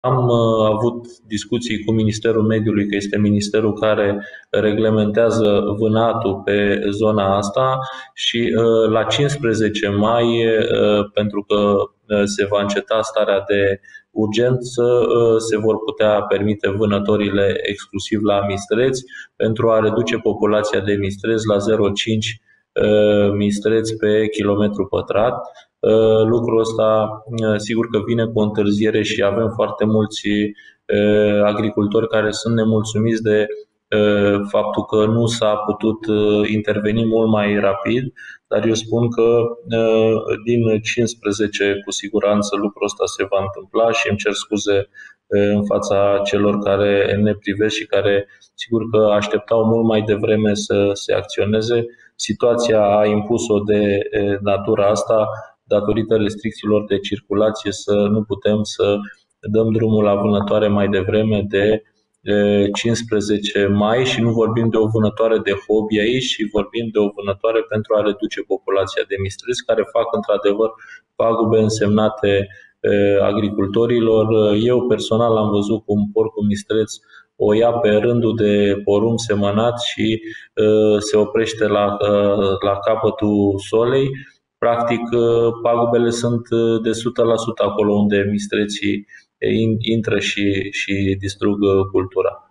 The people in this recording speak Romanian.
Am avut discuții cu Ministerul Mediului, că este ministerul care reglementează vânatul pe zona asta și la 15 mai, pentru că se va înceta starea de urgență, se vor putea permite vânătorile exclusiv la mistreți pentru a reduce populația de mistreți la 0,5 mistreți pe kilometru pătrat. Lucrul ăsta sigur că vine cu o întârziere și avem foarte mulți agricultori care sunt nemulțumiți de faptul că nu s-a putut interveni mult mai rapid, dar eu spun că din 15 cu siguranță lucrul ăsta se va întâmpla și îmi cer scuze în fața celor care ne privesc și care sigur că așteptau mult mai devreme să se acționeze. Situația a impus-o de natura asta, datorită restricțiilor de circulație, să nu putem să dăm drumul la vânătoare mai devreme de 15 mai și nu vorbim de o vânătoare de hobby aici, ci vorbim de o vânătoare pentru a reduce populația de mistreți, care fac într-adevăr pagube însemnate agricultorilor. Eu personal am văzut cum porcul mistreț o ia pe rândul de porumb semănat și se oprește la capătul solei. Practic, pagubele sunt de 100% acolo unde mistreții intră și distrug cultura.